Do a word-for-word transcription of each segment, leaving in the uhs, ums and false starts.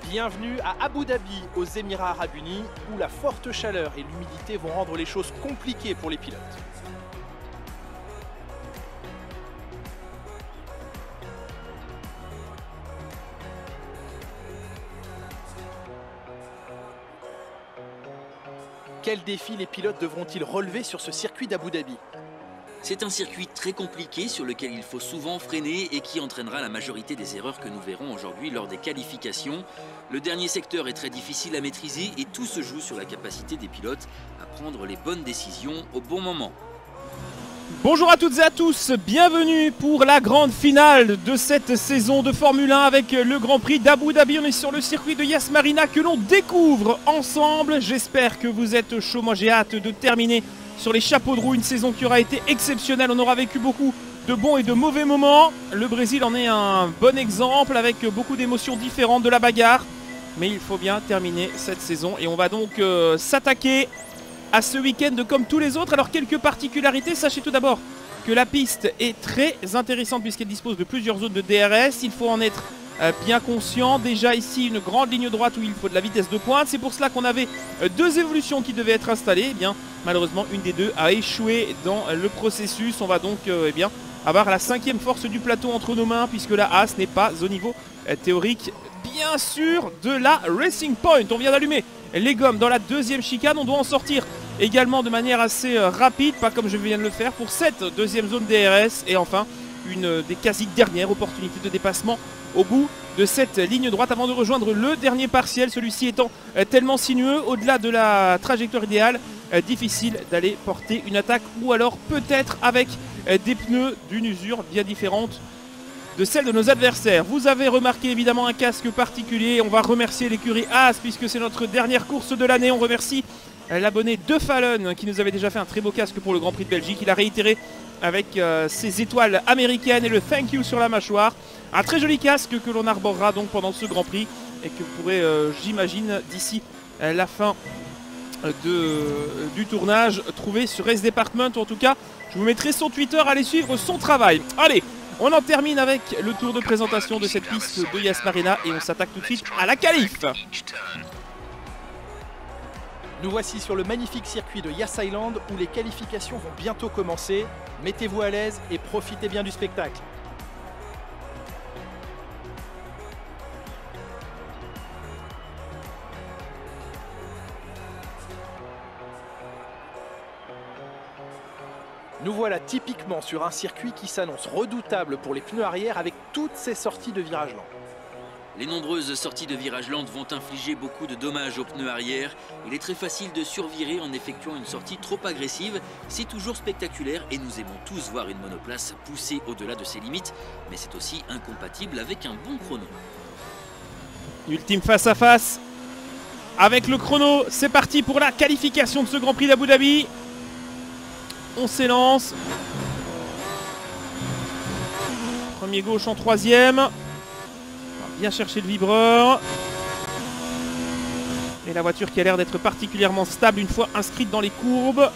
Bienvenue à Abu Dhabi, aux Émirats Arabes Unis, où la forte chaleur et l'humidité vont rendre les choses compliquées pour les pilotes. Quels défis les pilotes devront-ils relever sur ce circuit d'Abu Dhabi? C'est un circuit très compliqué sur lequel il faut souvent freiner et qui entraînera la majorité des erreurs que nous verrons aujourd'hui lors des qualifications. Le dernier secteur est très difficile à maîtriser et tout se joue sur la capacité des pilotes à prendre les bonnes décisions au bon moment. Bonjour à toutes et à tous, bienvenue pour la grande finale de cette saison de Formule un avec le Grand Prix d'Abu Dhabi. On est sur le circuit de Yas Marina que l'on découvre ensemble. J'espère que vous êtes chaud, moi j'ai hâte de terminer sur les chapeaux de roue, une saison qui aura été exceptionnelle. On aura vécu beaucoup de bons et de mauvais moments. Le Brésil en est un bon exemple avec beaucoup d'émotions différentes, de la bagarre. Mais il faut bien terminer cette saison et on va donc euh, s'attaquer à ce week-end comme tous les autres. Alors quelques particularités, sachez tout d'abord que la piste est très intéressante puisqu'elle dispose de plusieurs zones de D R S. Il faut en être euh, bien conscient. Déjà ici une grande ligne droite où il faut de la vitesse de pointe. C'est pour cela qu'on avait euh, deux évolutions qui devaient être installées. Eh bien, malheureusement une des deux a échoué dans le processus. On va donc euh, eh bien, avoir la cinquième force du plateau entre nos mains puisque la Haas n'est pas au niveau euh, théorique bien sûr de la Racing Point. On vient d'allumer les gommes dans la deuxième chicane. On doit en sortir également de manière assez euh, rapide, pas comme je viens de le faire pour cette deuxième zone D R S. Et enfin une euh, des quasi dernières opportunités de dépassement au bout de cette ligne droite avant de rejoindre le dernier partiel, celui-ci étant euh, tellement sinueux au-delà de la trajectoire idéale, euh, difficile d'aller porter une attaque ou alors peut-être avec euh, des pneus d'une usure bien différente de celle de nos adversaires. Vous avez remarqué évidemment un casque particulier. On va remercier l'écurie Haas puisque c'est notre dernière course de l'année. On remercie l'abonné De Fallon qui nous avait déjà fait un très beau casque pour le Grand Prix de Belgique. Il a réitéré avec euh, ses étoiles américaines et le thank you sur la mâchoire. Un très joli casque que l'on arborera donc pendant ce Grand Prix et que vous pourrez, euh, j'imagine, d'ici euh, la fin de, euh, du tournage, trouver sur Race Department. En tout cas, je vous mettrai son Twitter, allez suivre son travail. Allez, on en termine avec le tour de présentation de cette piste de Yas Marina et on s'attaque tout de suite à la qualif. Nous voici sur le magnifique circuit de Yas Island où les qualifications vont bientôt commencer. Mettez-vous à l'aise et profitez bien du spectacle. Nous voilà typiquement sur un circuit qui s'annonce redoutable pour les pneus arrière avec toutes ces sorties de virage lent. Les nombreuses sorties de virage lente vont infliger beaucoup de dommages aux pneus arrière. Il est très facile de survirer en effectuant une sortie trop agressive. C'est toujours spectaculaire et nous aimons tous voir une monoplace pousser au-delà de ses limites. Mais c'est aussi incompatible avec un bon chrono. Ultime face à face avec le chrono. C'est parti pour la qualification de ce Grand Prix d'Abu Dhabi. On s'élance. Premier gauche en troisième. On va bien chercher le vibreur. Et la voiture qui a l'air d'être particulièrement stable une fois inscrite dans les courbes.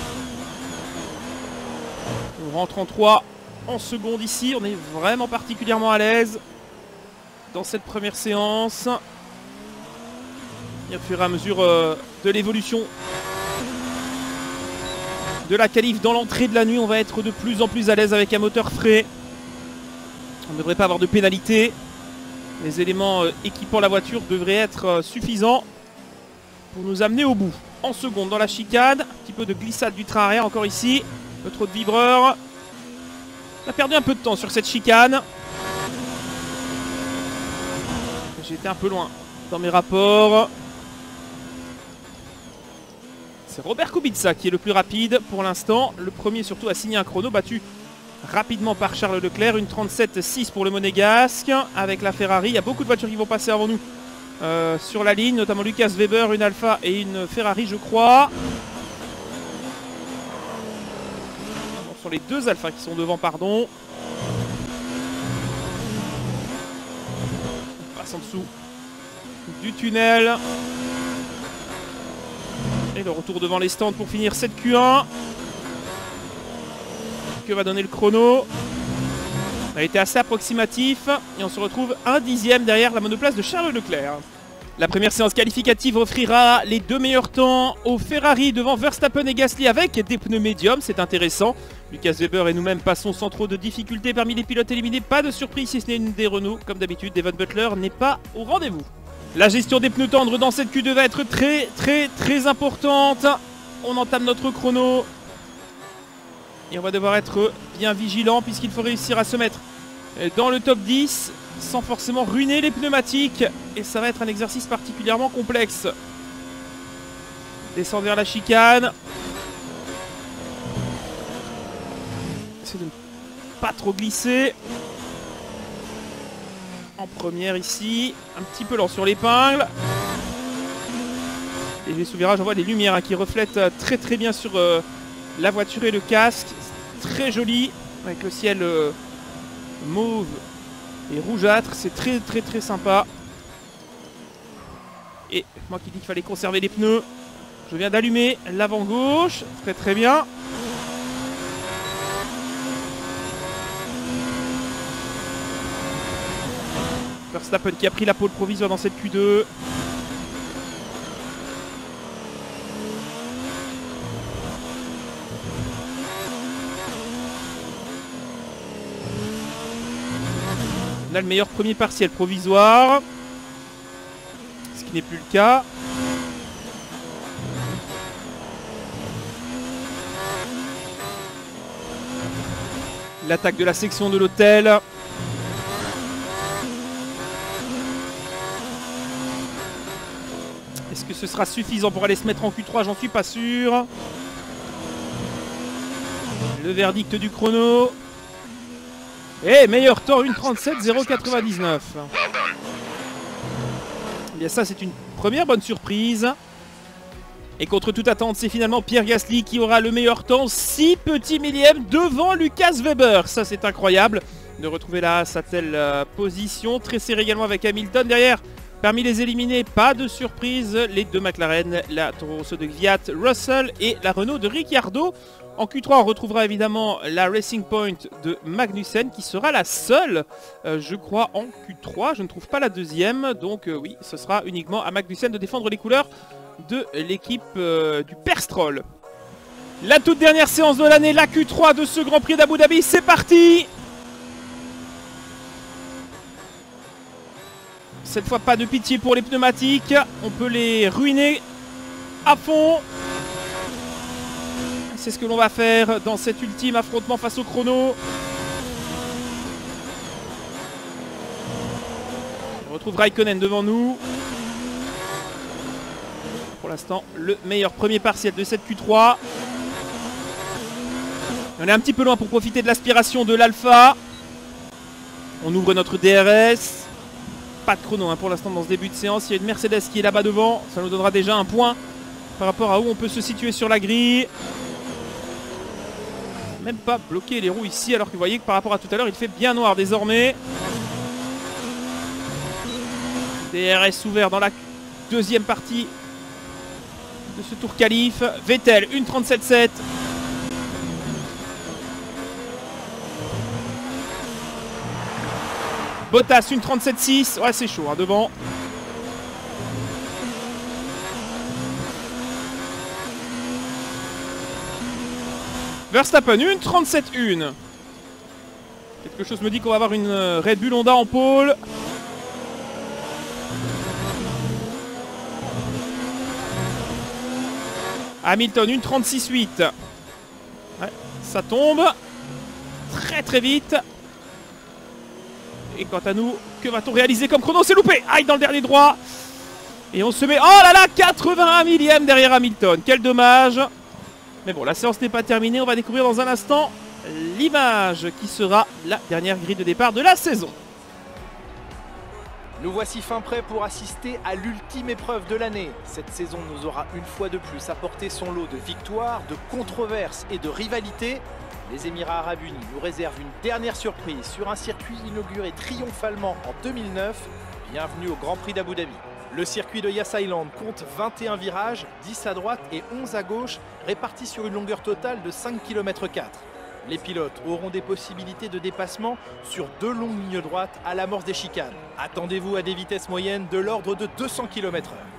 On rentre en trois en seconde ici. On est vraiment particulièrement à l'aise dans cette première séance. Et au fur et à mesure euh, de l'évolution de la qualif dans l'entrée de la nuit, on va être de plus en plus à l'aise avec un moteur frais. On ne devrait pas avoir de pénalité. Les éléments euh, équipant la voiture devraient être euh, suffisants pour nous amener au bout. En seconde dans la chicane, un petit peu de glissade du train arrière encore ici. Un peu trop de vibreur. On a perdu un peu de temps sur cette chicane. J'ai été un peu loin dans mes rapports. C'est Robert Kubica qui est le plus rapide pour l'instant. Le premier surtout a signé un chrono battu rapidement par Charles Leclerc. Une trente-sept six pour le Monégasque avec la Ferrari. Il y a beaucoup de voitures qui vont passer avant nous euh, sur la ligne, notamment Lucas Weber, une Alfa et une Ferrari je crois. Ce sont les deux Alfa qui sont devant, pardon. On passe en dessous du tunnel. Et le retour devant les stands pour finir cette Q un. Que va donner le chrono? On a été assez approximatif et on se retrouve un dixième derrière la monoplace de Charles Leclerc. La première séance qualificative offrira les deux meilleurs temps aux Ferrari devant Verstappen et Gasly avec des pneus médiums, c'est intéressant. Lucas Weber et nous-mêmes passons sans trop de difficultés parmi les pilotes éliminés, pas de surprise si ce n'est une des Renault. Comme d'habitude, Devon Butler n'est pas au rendez-vous. La gestion des pneus tendres dans cette Q deux va être très très très importante. On entame notre chrono. Et on va devoir être bien vigilant puisqu'il faut réussir à se mettre dans le top dix sans forcément ruiner les pneumatiques. Et ça va être un exercice particulièrement complexe. Descendre vers la chicane. Essayer de ne pas trop glisser. En première ici. Un petit peu lent sur l'épingle. Et les sous-virages, on voit les lumières hein, qui reflètent très très bien sur euh, la voiture et le casque. Très joli. Avec le ciel euh, mauve et rougeâtre, c'est très très très sympa. Et moi qui dis qu'il fallait conserver les pneus, je viens d'allumer l'avant gauche, très très bien. Verstappen qui a pris la pole provisoire dans cette Q deux. On a le meilleur premier partiel provisoire. Ce qui n'est plus le cas. L'attaque de la section de l'hôtel. Est-ce que ce sera suffisant pour aller se mettre en Q trois? J'en suis pas sûr. Le verdict du chrono. Et meilleur temps, une trente-sept zéro quatre-vingt-dix-neuf. Et bien ça, c'est une première bonne surprise. Et contre toute attente, c'est finalement Pierre Gasly qui aura le meilleur temps. six petits millièmes devant Lucas Weber. Ça, c'est incroyable de retrouver la sa telle euh, position. Très serré également avec Hamilton derrière. Parmi les éliminés, pas de surprise. Les deux McLaren, la Toro Rosso de Gviat, Russell et la Renault de Ricciardo. En Q trois, on retrouvera évidemment la Racing Point de Magnussen qui sera la seule, euh, je crois, en Q trois. Je ne trouve pas la deuxième, donc euh, oui, ce sera uniquement à Magnussen de défendre les couleurs de l'équipe euh, du Perstrol. La toute dernière séance de l'année, la Q trois de ce Grand Prix d'Abu Dhabi, c'est parti! Cette fois, pas de pitié pour les pneumatiques, on peut les ruiner à fond. C'est ce que l'on va faire dans cet ultime affrontement face au chrono. On retrouve Raikkonen devant nous. Pour l'instant, le meilleur premier partiel de cette Q trois. On est un petit peu loin pour profiter de l'aspiration de l'Alpha. On ouvre notre D R S. Pas de chrono hein, pour l'instant dans ce début de séance. Il y a une Mercedes qui est là-bas devant. Ça nous donnera déjà un point par rapport à où on peut se situer sur la grille. Même pas bloquer les roues ici, alors que vous voyez que par rapport à tout à l'heure, il fait bien noir désormais. D R S ouvert dans la deuxième partie de ce tour qualif. Vettel, une trente-sept sept. Bottas, une trente-sept six. Ouais, c'est chaud hein, devant. Verstappen, une trente-sept un. Quelque chose me dit qu'on va avoir une Red Bull Honda en pôle. Hamilton, une trente-six huit. Ouais, ça tombe. Très très vite. Et quant à nous, que va-t-on réaliser comme chrono? C'est loupé. Aïe, dans le dernier droit. Et on se met... Oh là là, quatre-vingt-un millième derrière Hamilton. Quel dommage. Mais bon, la séance n'est pas terminée. On va découvrir dans un instant l'image qui sera la dernière grille de départ de la saison. Nous voici fin prêts pour assister à l'ultime épreuve de l'année. Cette saison nous aura une fois de plus apporté son lot de victoires, de controverses et de rivalités. Les Émirats Arabes Unis nous réservent une dernière surprise sur un circuit inauguré triomphalement en deux mille neuf. Bienvenue au Grand Prix d'Abu Dhabi. Le circuit de Yas Island compte vingt et un virages, dix à droite et onze à gauche, répartis sur une longueur totale de cinq virgule quatre kilomètres. Les pilotes auront des possibilités de dépassement sur deux longues lignes droites à l'amorce des chicanes. Attendez-vous à des vitesses moyennes de l'ordre de deux cents kilomètres heure.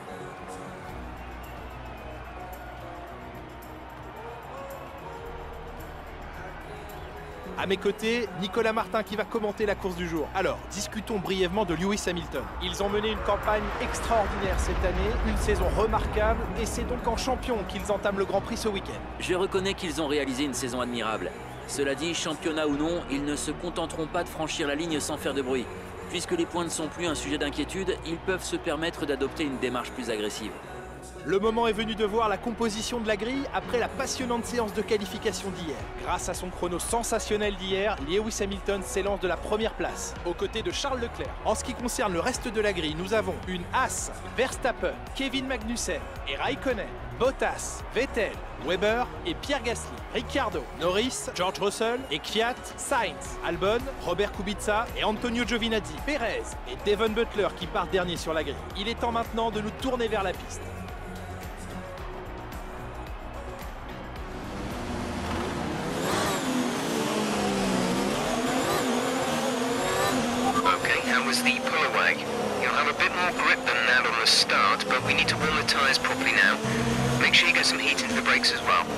À mes côtés, Nicolas Martin qui va commenter la course du jour. Alors, discutons brièvement de Lewis Hamilton. Ils ont mené une campagne extraordinaire cette année, une saison remarquable, et c'est donc en champion qu'ils entament le Grand Prix ce week-end. Je reconnais qu'ils ont réalisé une saison admirable. Cela dit, championnat ou non, ils ne se contenteront pas de franchir la ligne sans faire de bruit. Puisque les points ne sont plus un sujet d'inquiétude, ils peuvent se permettre d'adopter une démarche plus agressive. Le moment est venu de voir la composition de la grille après la passionnante séance de qualification d'hier. Grâce à son chrono sensationnel d'hier, Lewis Hamilton s'élance de la première place, aux côtés de Charles Leclerc. En ce qui concerne le reste de la grille, nous avons une Haas, Verstappen, Kevin Magnussen et Raikkonen, Bottas, Vettel, Weber et Pierre Gasly, Ricciardo, Norris, George Russell et Kvyat, Sainz, Albon, Robert Kubica et Antonio Giovinazzi, Perez et Devon Butler qui part dernier sur la grille. Il est temps maintenant de nous tourner vers la piste. That was the pull away. You'll have a bit more grip than that on the start, but we need to warm the tyres properly now. Make sure you get some heat into the brakes as well.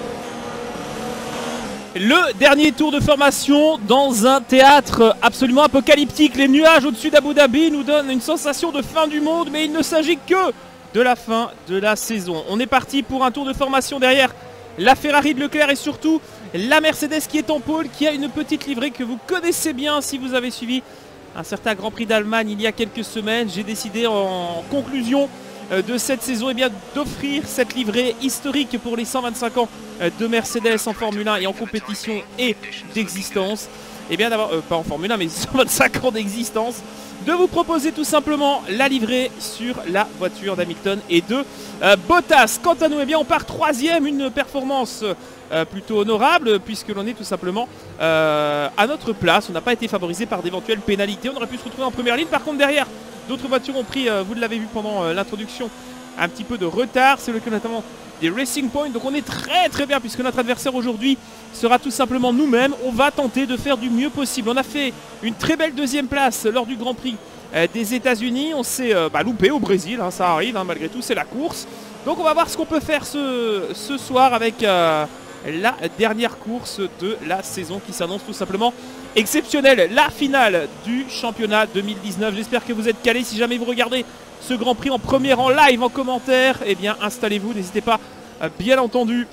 Le dernier tour de formation dans un théâtre absolument apocalyptique. Les nuages au-dessus d'Abu Dhabi nous donnent une sensation de fin du monde, mais il ne s'agit que de la fin de la saison. On est parti pour un tour de formation derrière la Ferrari de Leclerc et surtout la Mercedes qui est en pôle, qui a une petite livrée que vous connaissez bien si vous avez suivi un certain Grand Prix d'Allemagne il y a quelques semaines. J'ai décidé en conclusion de cette saison eh bien, d'offrir cette livrée historique pour les cent vingt-cinq ans de Mercedes en Formule un et en compétition et d'existence. Et bien d'avoir, euh, pas en Formule un mais cent vingt-cinq ans d'existence, de vous proposer tout simplement la livrée sur la voiture d'Hamilton et de euh, Bottas. Quant à nous, eh bien, on part troisième, une performance euh, plutôt honorable puisque l'on est tout simplement euh, à notre place. On n'a pas été favorisé par d'éventuelles pénalités. On aurait pu se retrouver en première ligne. Par contre, derrière, d'autres voitures ont pris, euh, vous l'avez vu pendant euh, l'introduction, un petit peu de retard. C'est le cas notamment des Racing Point. Donc on est très très bien puisque notre adversaire aujourd'hui sera tout simplement nous-mêmes. On va tenter de faire du mieux possible. On a fait une très belle deuxième place lors du Grand Prix euh, des États-Unis. On s'est euh, bah, loupé au Brésil, hein, ça arrive, hein, malgré tout, c'est la course. Donc on va voir ce qu'on peut faire ce, ce soir avec euh, la dernière course de la saison qui s'annonce tout simplement exceptionnelle. La finale du championnat deux mille dix-neuf. J'espère que vous êtes calés. Si jamais vous regardez ce Grand Prix en première, en live, en commentaire, eh bien installez-vous. N'hésitez pas, euh, bien entendu,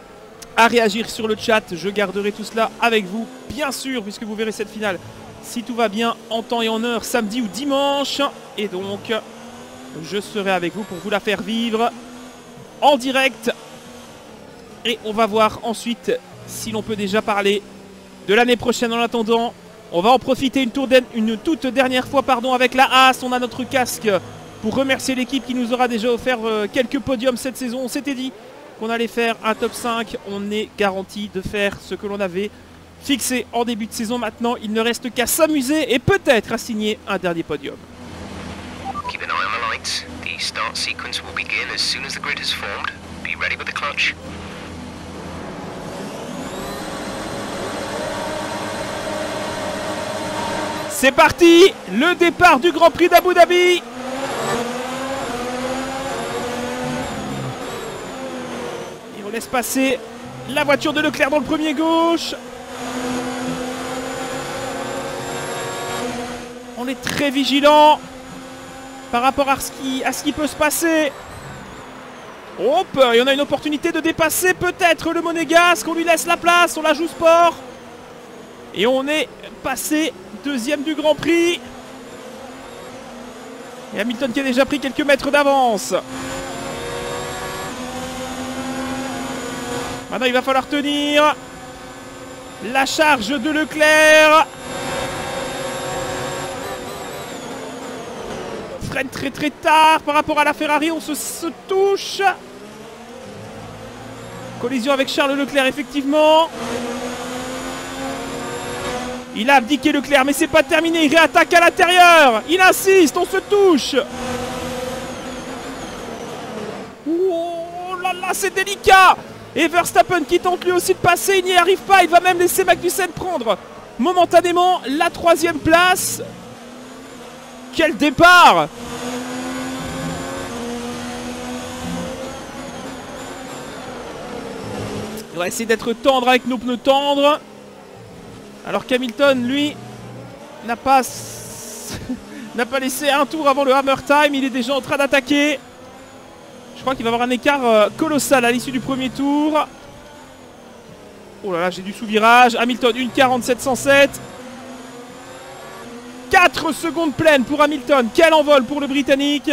à réagir sur le chat. Je garderai tout cela avec vous, bien sûr, puisque vous verrez cette finale, si tout va bien, en temps et en heure, samedi ou dimanche. Et donc, je serai avec vous pour vous la faire vivre en direct. Et on va voir ensuite si l'on peut déjà parler de l'année prochaine. En attendant, on va en profiter une, tour une toute dernière fois pardon, avec la Haas. On a notre casque pour remercier l'équipe qui nous aura déjà offert euh, quelques podiums cette saison. On s'était dit qu'on allait faire un top cinq. On est garanti de faire ce que l'on avait fixé en début de saison. Maintenant, il ne reste qu'à s'amuser et peut-être à signer un dernier podium. Keep an eye on the lights. The start sequence will begin as soon as the grid is formed. Be ready with the clutch. C'est parti, le départ du Grand Prix d'Abu Dhabi. Et on laisse passer la voiture de Leclerc dans le premier gauche. On est très vigilant par rapport à ce qui, à ce qui peut se passer. Hop, et on a une opportunité de dépasser peut-être le Monégasque. On lui laisse la place, on la joue sport. Et on est passé deuxième du Grand Prix. Et Hamilton qui a déjà pris quelques mètres d'avance. Maintenant il va falloir tenir la charge de Leclerc. On freine très très tard par rapport à la Ferrari. On se, se touche. Collision avec Charles Leclerc effectivement. Il a abdiqué Leclerc, mais c'est pas terminé. Il réattaque à l'intérieur. Il insiste, on se touche. Oh là là, c'est délicat. Et Verstappen qui tente lui aussi de passer, il n'y arrive pas, il va même laisser Magnussen prendre momentanément la troisième place. Quel départ! On va essayer d'être tendre avec nos pneus tendres. Alors qu'Hamilton, lui, n'a pas... n'a pas laissé un tour avant le hammer time. Il est déjà en train d'attaquer. Je crois qu'il va avoir un écart euh, colossal à l'issue du premier tour. Oh là là, j'ai du sous-virage. Hamilton, une quarante-sept cent sept. quatre secondes pleines pour Hamilton. Quel envol pour le Britannique.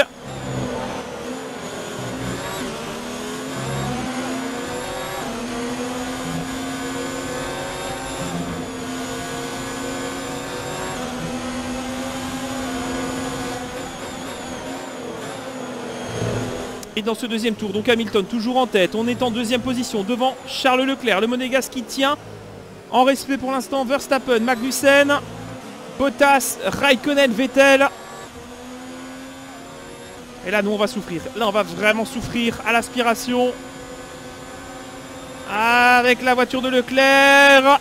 Et dans ce deuxième tour, donc Hamilton toujours en tête. On est en deuxième position devant Charles Leclerc. Le Monégasque qui tient en respect pour l'instant Verstappen, Magnussen, Bottas, Raikkonen, Vettel. Et là, nous, on va souffrir. Là, on va vraiment souffrir à l'aspiration. Avec la voiture de Leclerc.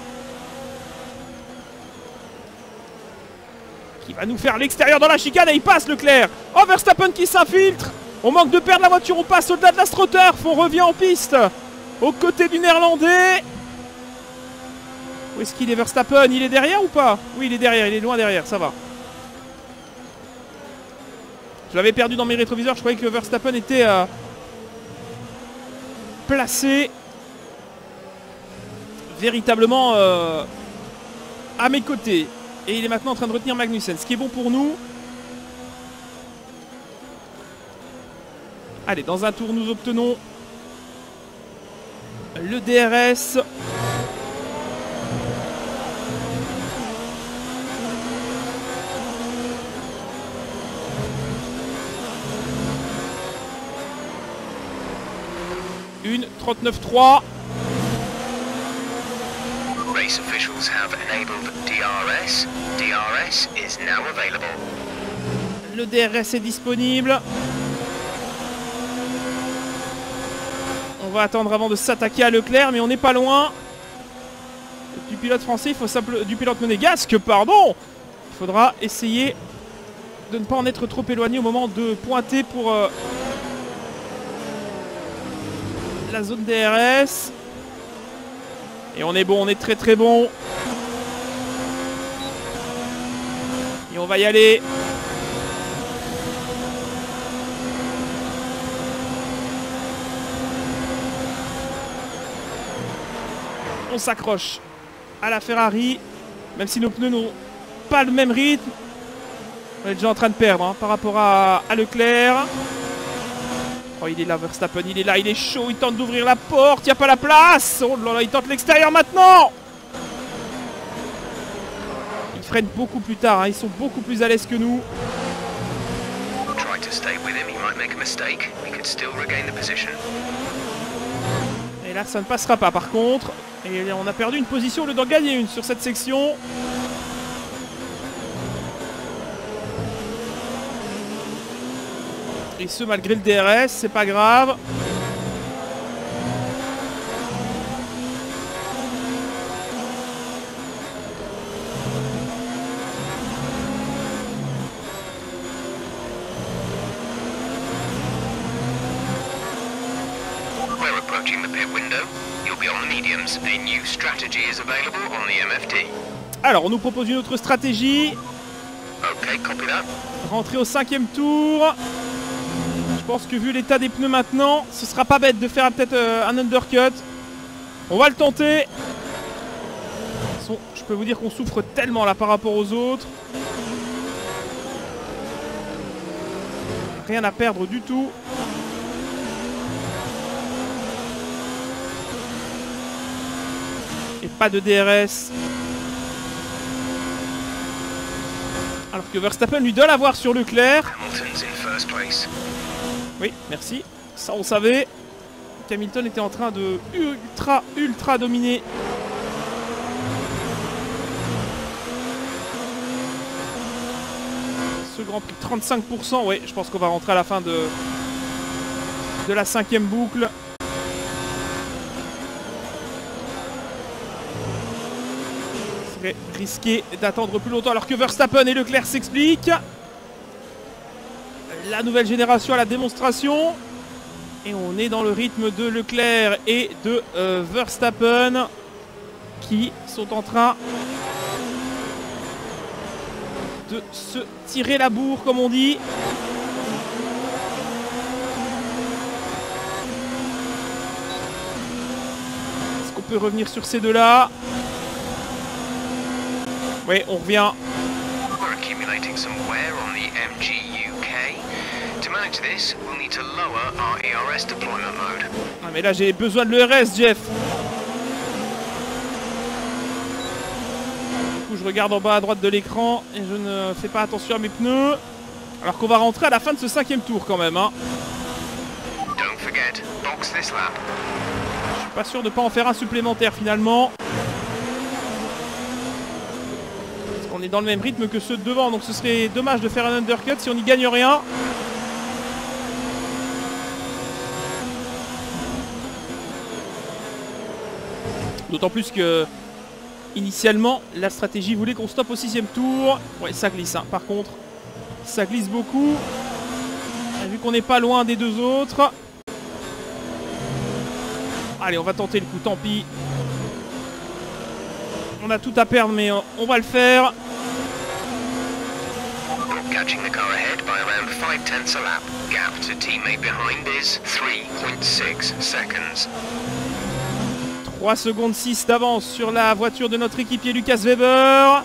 Qui va nous faire l'extérieur dans la chicane et il passe Leclerc. Oh, Verstappen qui s'infiltre. On manque de perdre la voiture, on passe au-delà de la Strotturf, on revient en piste, aux côtés du Néerlandais. Où est-ce qu'il est Verstappen? Il est derrière ou pas? Oui, il est derrière, il est loin derrière, ça va. Je l'avais perdu dans mes rétroviseurs, je croyais que Verstappen était euh, placé véritablement euh, à mes côtés. Et il est maintenant en train de retenir Magnussen, ce qui est bon pour nous. Allez, dans un tour, nous obtenons le D R S. Une trente-neuf trois. Race officials have enabled D R S. D R S is now available. Le D R S est disponible. On va attendre avant de s'attaquer à Leclerc, mais on n'est pas loin. Du pilote français, il faut simplement... Du pilote monégasque, pardon. Il faudra essayer de ne pas en être trop éloigné au moment de pointer pour euh, la zone D R S. Et on est bon, on est très très bon. Et on va y aller. On s'accroche à la Ferrari, même si nos pneus n'ont pas le même rythme. On est déjà en train de perdre hein, par rapport à, à Leclerc. Oh, il est là, Verstappen, il est là, il est chaud, il tente d'ouvrir la porte, il n'y a pas la place. Oh là là, il tente l'extérieur maintenant. Ils freinent beaucoup plus tard, hein, ils sont beaucoup plus à l'aise que nous. Et là, ça ne passera pas par contre. Et on a perdu une position au lieu d'en gagner une sur cette section. Et ce malgré le D R S, c'est pas grave. We're approaching the pit window. You'll be on the mediums. A new strategy is available on the M F T. Alors, on nous propose une autre stratégie. Okay, copy that. Rentrer au cinquième tour. Je pense que vu l'état des pneus maintenant, ce sera pas bête de faire peut-être euh, un undercut. On va le tenter. Je peux vous dire qu'on souffre tellement là par rapport aux autres. Rien à perdre du tout. Et pas de D R S. Alors que Verstappen lui doit l'avoir sur Leclerc. Oui, merci. Ça, on savait qu'Hamilton était en train de ultra, ultra dominer. Ce Grand Prix, trente-cinq pour cent. Oui, je pense qu'on va rentrer à la fin de, de la cinquième boucle. serait risqué d'attendre plus longtemps alors que Verstappen et Leclerc s'expliquent. La nouvelle génération à la démonstration. Et on est dans le rythme de Leclerc et de euh, Verstappen qui sont en train de se tirer la bourre comme on dit. Est-ce qu'on peut revenir sur ces deux-là? Oui, on revient. We're accumulating some wear on the M G U K. To manage this, we'll need to lower our E R S deployment mode. Ah mais là j'ai besoin de l'E R S, Jeff. Du coup je regarde en bas à droite de l'écran et je ne fais pas attention à mes pneus. Alors qu'on va rentrer à la fin de ce cinquième tour quand même. Hein. Don't forget, box this lap. Je suis pas sûr de ne pas en faire un supplémentaire finalement. Parce qu'on est dans le même rythme que ceux de devant, donc ce serait dommage de faire un undercut si on n'y gagne rien. D'autant plus que initialement la stratégie voulait qu'on stoppe au sixième tour. Ouais, ça glisse hein. Par contre, ça glisse beaucoup. Et vu qu'on n'est pas loin des deux autres. Allez, on va tenter le coup, tant pis. On a tout à perdre, mais on va le faire. Catching the car ahead by around five tenths a lap. Gap to teammate behind is three point six seconds. trois secondes six d'avance sur la voiture de notre équipier Lucas Weber.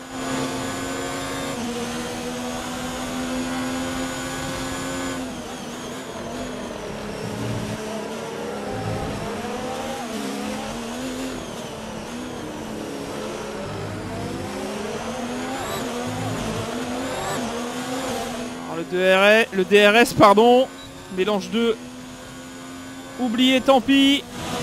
Alors, le D R S, le D R S pardon, mélange deux. Oublié, tant pis.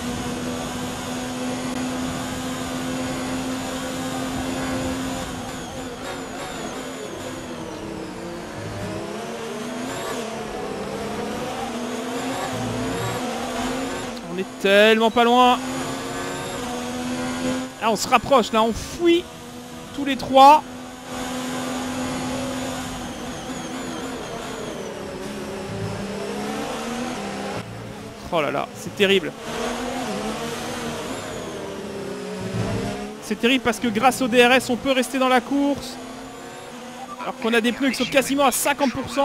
On est tellement pas loin. Ah, on se rapproche là, on fuit tous les trois. Oh là là, c'est terrible. C'est terrible parce que grâce au D R S, on peut rester dans la course. Alors qu'on a des pneus qui sont quasiment à cinquante pour cent.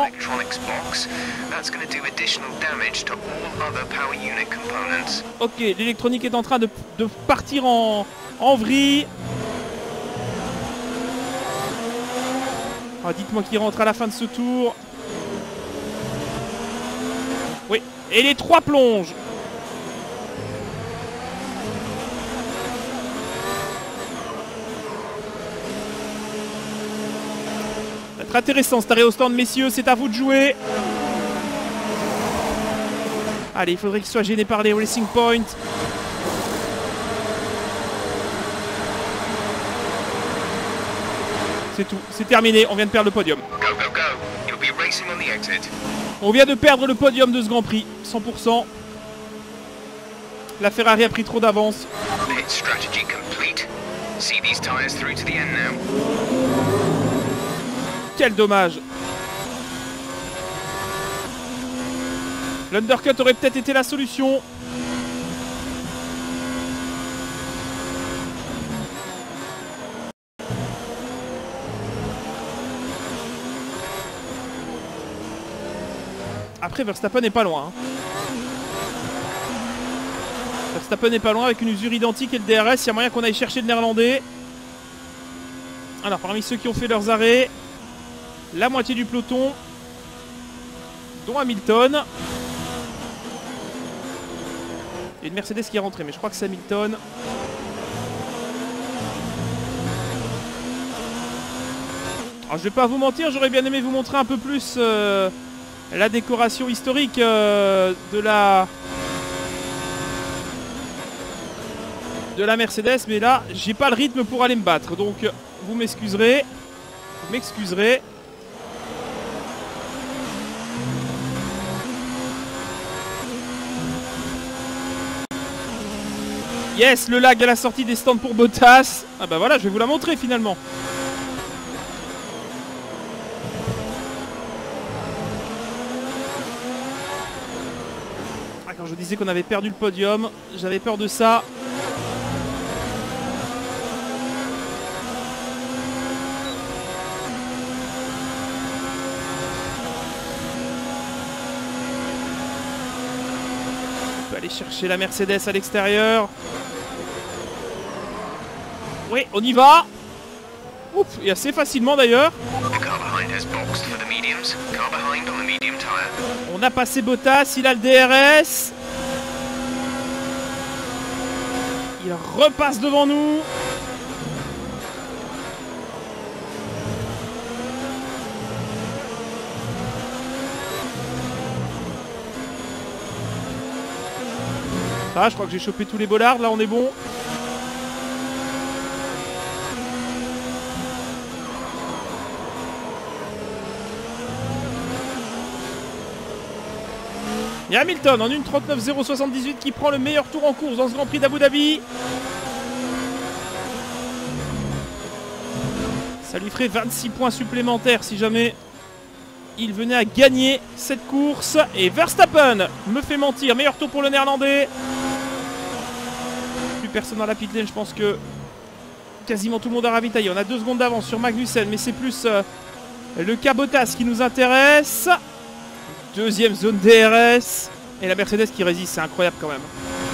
Ok, l'électronique est en train de, de partir en, en vrille. Ah, dites-moi qu'il rentre à la fin de ce tour. Oui, et les trois plongent. Très intéressant cet arrêt au stand, messieurs, c'est à vous de jouer. Allez, il faudrait qu'il soit gêné par les Racing Point. C'est tout, c'est terminé, on vient de perdre le podium. Go, go, go. You'll be racing on the exit. On vient de perdre le podium de ce Grand Prix, cent pour cent. La Ferrari a pris trop d'avance. Pit strategy complete. See these tires through to the end now. Quel dommage. L'undercut aurait peut-être été la solution. Après, Verstappen n'est pas loin. Hein. Verstappen n'est pas loin avec une usure identique et le D R S. Il y a moyen qu'on aille chercher le néerlandais. Alors, parmi ceux qui ont fait leurs arrêts, la moitié du peloton, dont Hamilton. Il y a une Mercedes qui est rentrée, mais je crois que c'est Hamilton. Alors je vais pas vous mentir, j'aurais bien aimé vous montrer un peu plus euh, la décoration historique euh, de la de la Mercedes, mais là j'ai pas le rythme pour aller me battre, donc vous m'excuserez, vous m'excuserez. Yes, le lag à la sortie des stands pour Bottas. Ah bah voilà, je vais vous la montrer finalement. Ah, quand je disais qu'on avait perdu le podium, j'avais peur de ça. On peut aller chercher la Mercedes à l'extérieur. Oui, on y va. Oups, et assez facilement d'ailleurs. On a passé Bottas, il a le D R S. Il repasse devant nous. Ah, je crois que j'ai chopé tous les bollards, là on est bon. Il y a Hamilton en une trente-neuf zéro soixante-dix-huit qui prend le meilleur tour en course dans ce Grand Prix d'Abu Dhabi. Ça lui ferait vingt-six points supplémentaires si jamais il venait à gagner cette course. Et Verstappen me fait mentir. Meilleur tour pour le néerlandais. Plus personne dans la pit lane. Je pense que quasiment tout le monde a ravitaillé. On a deux secondes d'avance sur Magnussen. Mais c'est plus euh, le cas Bottas qui nous intéresse. Deuxième zone D R S. Et la Mercedes qui résiste. C'est incroyable quand même.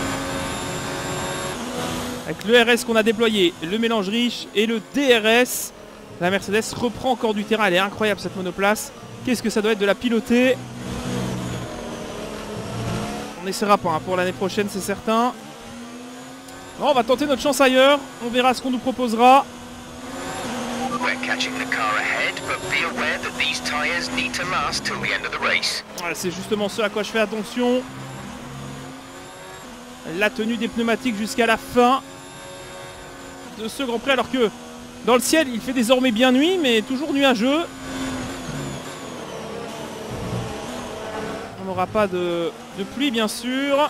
Avec le R S qu'on a déployé, le mélange riche et le D R S, la Mercedes reprend encore du terrain. Elle est incroyable cette monoplace. Qu'est-ce que ça doit être de la piloter. On n'essaiera pas hein, pour l'année prochaine, c'est certain. Bon, on va tenter notre chance ailleurs. On verra ce qu'on nous proposera. Voilà, c'est justement ce à quoi je fais attention. La tenue des pneumatiques jusqu'à la fin de ce Grand Prix. Alors que dans le ciel, il fait désormais bien nuit, mais toujours nuageux. On n'aura pas de, de pluie, bien sûr.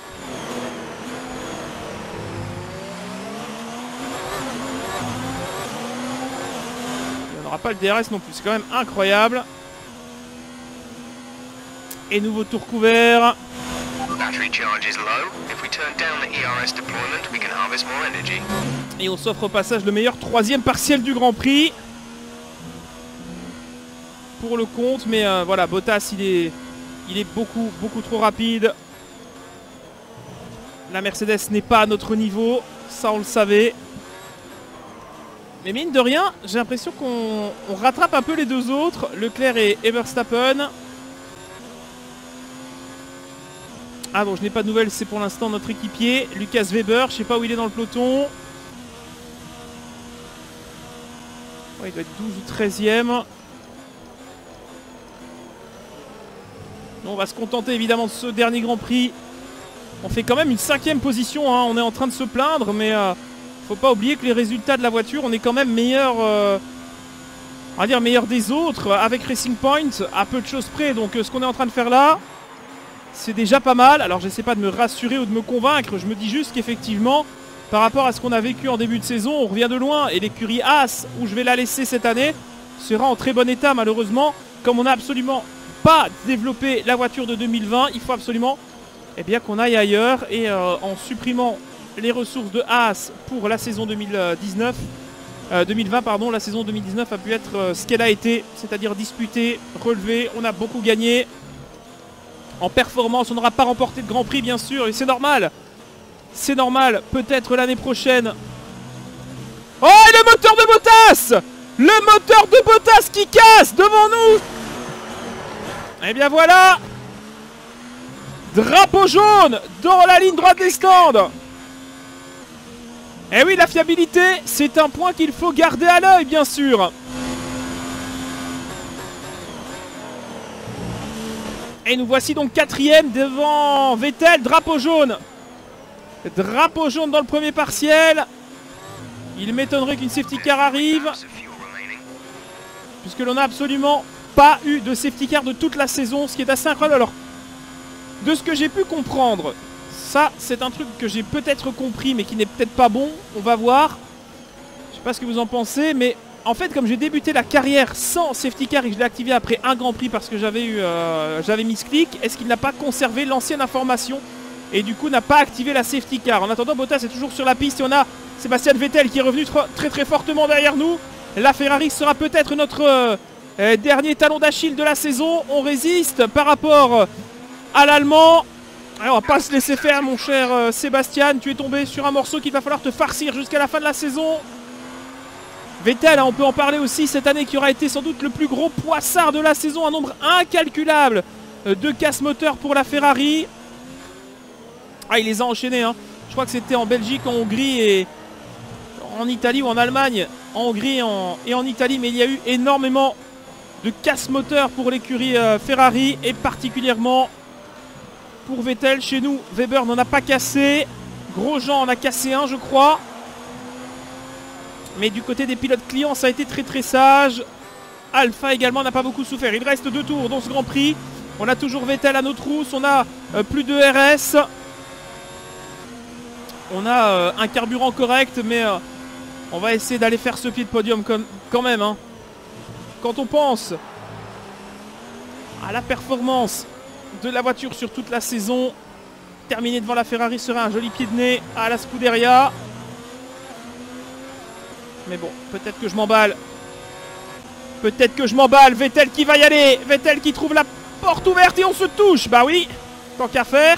On n'aura pas le D R S non plus. C'est quand même incroyable. Et nouveau tour couvert. Et on s'offre au passage le meilleur troisième partiel du Grand Prix. Pour le compte, mais euh, voilà, Bottas, il est... Il est beaucoup, beaucoup trop rapide. La Mercedes n'est pas à notre niveau. Ça, on le savait. Mais mine de rien, j'ai l'impression qu'on on rattrape un peu les deux autres. Leclerc et, et Verstappen. Ah bon, je n'ai pas de nouvelles. C'est pour l'instant notre équipier. Lucas Weber, je ne sais pas où il est dans le peloton. Ouais, il doit être douze ou treizième. On va se contenter évidemment de ce dernier Grand Prix. On fait quand même une cinquième position, hein. On est en train de se plaindre, mais euh, faut pas oublier que les résultats de la voiture, on est quand même meilleur, euh, on va dire meilleur des autres avec Racing Point, à peu de choses près. Donc euh, ce qu'on est en train de faire là, c'est déjà pas mal. Alors j'essaie pas de me rassurer ou de me convaincre, je me dis juste qu'effectivement, par rapport à ce qu'on a vécu en début de saison, on revient de loin. Et l'écurie Haas, où je vais la laisser cette année, sera en très bon état malheureusement, comme on a absolument pas développer la voiture de deux mille vingt, il faut absolument eh bien, qu'on aille ailleurs. Et euh, en supprimant les ressources de Haas pour la saison deux mille dix-neuf, euh, deux mille vingt, pardon, la saison deux mille dix-neuf a pu être euh, ce qu'elle a été, c'est-à-dire disputée, relevée. On a beaucoup gagné en performance. On n'aura pas remporté de Grand Prix, bien sûr, et c'est normal. C'est normal, peut-être l'année prochaine. Oh, et le moteur de Bottas! Le moteur de Bottas qui casse devant nous! Et bien voilà, drapeau jaune dans la ligne droite des stands. Et oui, la fiabilité, c'est un point qu'il faut garder à l'œil, bien sûr. Et nous voici donc quatrième devant Vettel, drapeau jaune. Drapeau jaune dans le premier partiel. Il m'étonnerait qu'une safety car arrive, puisque l'on a absolument pas eu de safety car de toute la saison, ce qui est assez incroyable. Alors, de ce que j'ai pu comprendre, ça, c'est un truc que j'ai peut-être compris, mais qui n'est peut-être pas bon. On va voir. Je sais pas ce que vous en pensez, mais en fait, comme j'ai débuté la carrière sans safety car et que je l'ai activé après un Grand Prix parce que j'avais eu, euh, j'avais mis ce clic, est-ce qu'il n'a pas conservé l'ancienne information et du coup n'a pas activé la safety car? En attendant, Bottas est toujours sur la piste et on a Sébastien Vettel qui est revenu très très fortement derrière nous. La Ferrari sera peut-être notre euh, euh, dernier talon d'Achille de la saison. On résiste par rapport à l'Allemand. Alors, on va pas se laisser faire, mon cher euh, Sébastien. Tu es tombé sur un morceau qu'il va falloir te farcir jusqu'à la fin de la saison. Vettel, hein, on peut en parler aussi cette année, qui aura été sans doute le plus gros poissard de la saison. Un nombre incalculable euh, de casse-moteurs pour la Ferrari. Ah, il les a enchaînés. Hein. Je crois que c'était en Belgique, en Hongrie et en Italie ou en Allemagne. En Hongrie en... et en Italie. Mais il y a eu énormément de casse-moteurs pour l'écurie euh, Ferrari et particulièrement pour Vettel. Chez nous, Weber n'en a pas cassé. Grosjean en a cassé un, je crois. Mais du côté des pilotes clients, ça a été très très sage. Alpha également n'a pas beaucoup souffert. Il reste deux tours dans ce Grand Prix. On a toujours Vettel à nos trousses. On a euh, plus de R S. On a euh, un carburant correct, mais euh, on va essayer d'aller faire ce pied de podium comme, quand même. Hein. Quand on pense à la performance de la voiture sur toute la saison, terminer devant la Ferrari serait un joli pied de nez à la Scuderia. Mais bon, peut-être que je m'emballe. Peut-être que je m'emballe. Vettel qui va y aller. Vettel qui trouve la porte ouverte et on se touche. Bah oui, tant qu'à faire.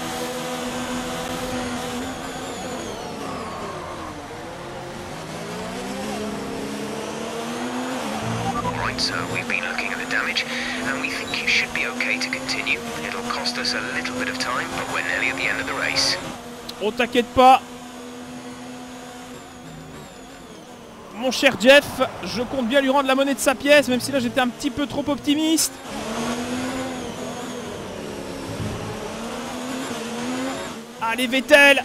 Right, so we've been looking at the damage and we think you should be okay to continue. It'll cost us a little bit of time, but we're nearly at the end of the race. Oh, t'inquiète pas. Mon cher Jeff, je compte bien lui rendre la monnaie de sa pièce, même si là j'étais un petit peu trop optimiste. Allez Vettel.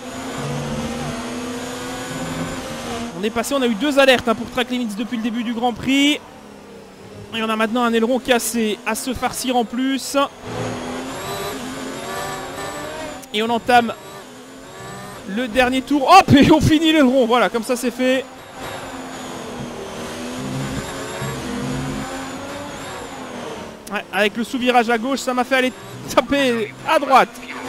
On est passé, on a eu deux alertes hein, pour Track Limits depuis le début du Grand Prix. Et on a maintenant un aileron cassé à se farcir en plus. Et on entame le dernier tour. Hop, et on finit l'aileron, voilà, comme ça c'est fait. Ouais, avec le sous-virage à gauche, ça m'a fait aller taper à droite.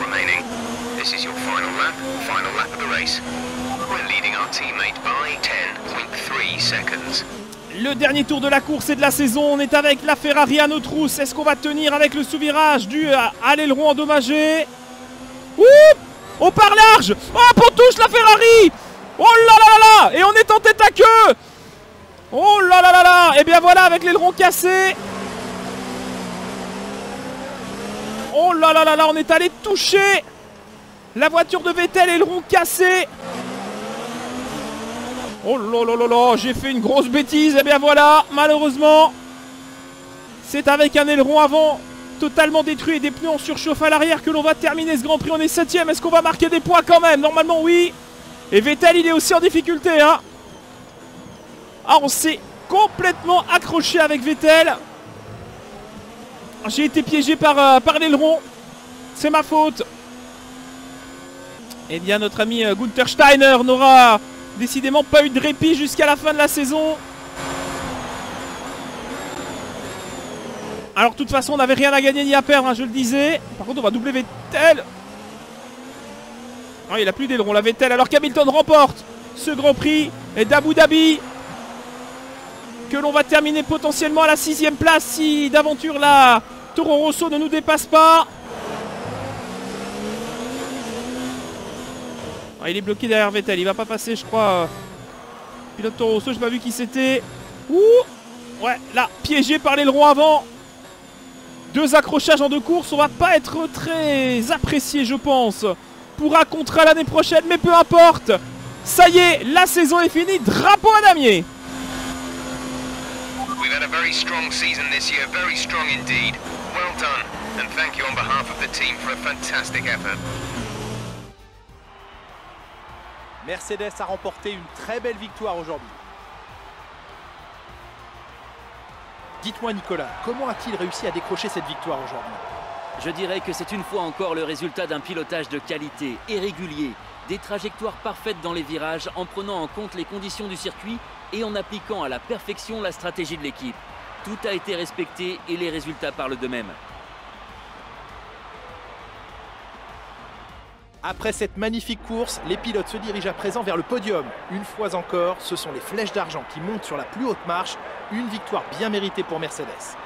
Le dernier tour de la course et de la saison, on est avec la Ferrari à nos trousses. Est-ce qu'on va tenir avec le sous-virage dû à l'aileron endommagé? Ouh, on part large. Oh, on touche la Ferrari. Oh là là là là. Et on est en tête à queue. Oh là là là là. Et bien voilà, avec l'aileron cassé. Oh là là là là, on est allé toucher la voiture de Vettel, aileron cassé. Oh là là là là, j'ai fait une grosse bêtise. Et bien voilà, malheureusement, c'est avec un aileron avant totalement détruit et des pneus en surchauffe à l'arrière que l'on va terminer ce Grand Prix. On est septième, est-ce qu'on va marquer des points quand même? Normalement oui. Et Vettel, il est aussi en difficulté. Hein. Ah, on s'est complètement accroché avec Vettel. J'ai été piégé par, euh, par l'aileron. C'est ma faute. Eh bien, notre ami euh, Gunther Steiner n'aura décidément pas eu de répit jusqu'à la fin de la saison. Alors, de toute façon, on n'avait rien à gagner ni à perdre, hein, je le disais. Par contre, on va doubler Vettel. Oh, il n'a plus d'aileron, la Vettel. Alors qu'Hamilton remporte ce Grand Prix d'Abu Dhabi. Que l'on va terminer potentiellement à la sixième place si d'aventure la Toro Rosso ne nous dépasse pas. Ah, il est bloqué derrière Vettel, il va pas passer je crois. Pilote Toro Rosso, j'ai pas vu qui c'était. Ouh, ouais, là, piégé par l'aileron avant. Deux accrochages en deux courses, on va pas être très apprécié je pense pour un contrat l'année prochaine, mais peu importe. Ça y est, la saison est finie, drapeau à damier. We've had a very strong season this year, very strong indeed. Well done, and thank you on behalf of the team for a fantastic effort. Mercedes a remporté une très belle victoire aujourd'hui. Dites-moi Nicolas, comment a-t-il réussi à décrocher cette victoire aujourd'hui? Je dirais que c'est une fois encore le résultat d'un pilotage de qualité et régulier, des trajectoires parfaites dans les virages en prenant en compte les conditions du circuit et en appliquant à la perfection la stratégie de l'équipe. Tout a été respecté et les résultats parlent d'eux-mêmes. Après cette magnifique course, les pilotes se dirigent à présent vers le podium. Une fois encore, ce sont les flèches d'argent qui montent sur la plus haute marche. Une victoire bien méritée pour Mercedes.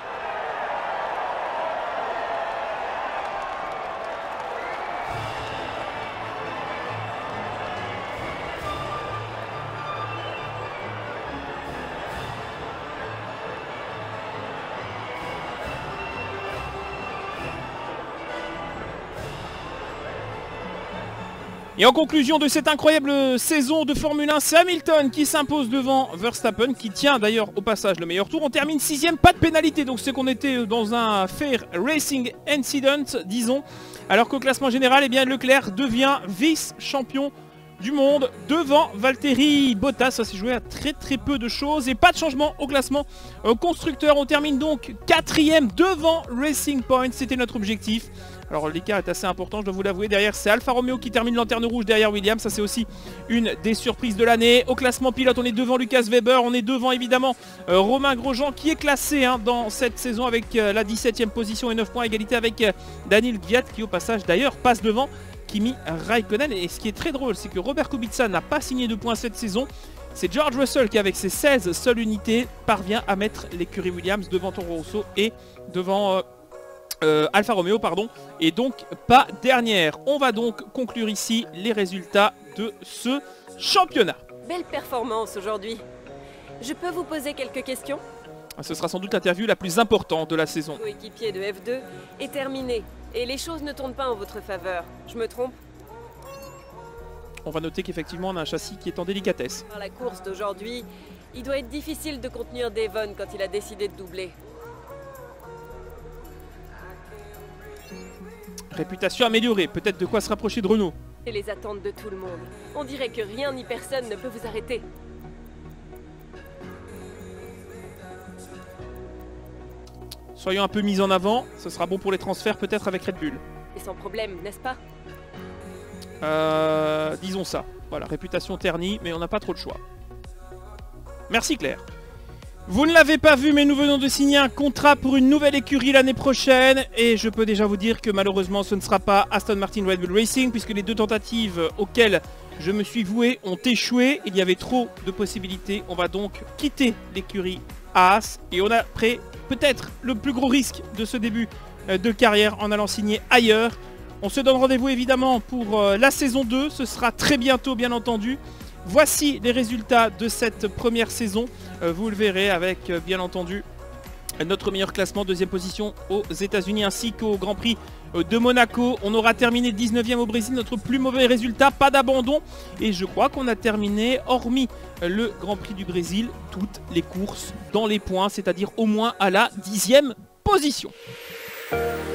Et en conclusion de cette incroyable saison de Formule un, c'est Hamilton qui s'impose devant Verstappen, qui tient d'ailleurs au passage le meilleur tour. On termine sixième, pas de pénalité, donc c'est qu'on était dans un fair racing incident, disons. Alors qu'au classement général, eh bien, Leclerc devient vice-champion du monde devant Valtteri Bottas. Ça s'est joué à très très peu de choses et pas de changement au classement euh, constructeur. On termine donc quatrième devant Racing Point, c'était notre objectif. Alors l'écart est assez important, je dois vous l'avouer. Derrière, c'est Alfa Romeo qui termine lanterne rouge derrière Williams. Ça, c'est aussi une des surprises de l'année. Au classement pilote, on est devant Lucas Weber. On est devant, évidemment, euh, Romain Grosjean qui est classé hein, dans cette saison avec euh, la dix-septième position et neuf points. Égalité avec euh, Daniil Kvyat qui, au passage, d'ailleurs, passe devant Kimi Raikkonen. Et ce qui est très drôle, c'est que Robert Kubica n'a pas signé de points cette saison. C'est George Russell qui, avec ses seize seules unités, parvient à mettre l'écurie Williams devant Toro Rosso et devant... Euh, Euh, Alfa Romeo, pardon, et donc pas dernière. On va donc conclure ici les résultats de ce championnat. Belle performance aujourd'hui. Je peux vous poser quelques questions? Ce sera sans doute l'interview la plus importante de la saison. Coéquipier de F deux est terminé et les choses ne tournent pas en votre faveur. Je me trompe? On va noter qu'effectivement on a un châssis qui est en délicatesse. Dans la course d'aujourd'hui, il doit être difficile de contenir Devon quand il a décidé de doubler. Réputation améliorée, peut-être de quoi se rapprocher de Renault. Et les attentes de tout le monde. On dirait que rien ni personne ne peut vous arrêter. Soyons un peu mis en avant, ce sera bon pour les transferts peut-être avec Red Bull. Et sans problème, n'est-ce pas? Euh, disons ça. Voilà, réputation ternie, mais on n'a pas trop de choix. Merci Claire. Vous ne l'avez pas vu, mais nous venons de signer un contrat pour une nouvelle écurie l'année prochaine. Et je peux déjà vous dire que malheureusement ce ne sera pas Aston Martin Red Bull Racing, puisque les deux tentatives auxquelles je me suis voué ont échoué. Il y avait trop de possibilités. On va donc quitter l'écurie Haas. Et on a pris peut-être le plus gros risque de ce début de carrière en allant signer ailleurs. On se donne rendez-vous évidemment pour la saison deux. Ce sera très bientôt, bien entendu. Voici les résultats de cette première saison. Euh, vous le verrez avec, euh, bien entendu, notre meilleur classement, deuxième position aux États-Unis ainsi qu'au Grand Prix euh, de Monaco. On aura terminé dix-neuvième au Brésil, notre plus mauvais résultat, pas d'abandon. Et je crois qu'on a terminé, hormis euh, le Grand Prix du Brésil, toutes les courses dans les points, c'est-à-dire au moins à la dixième position.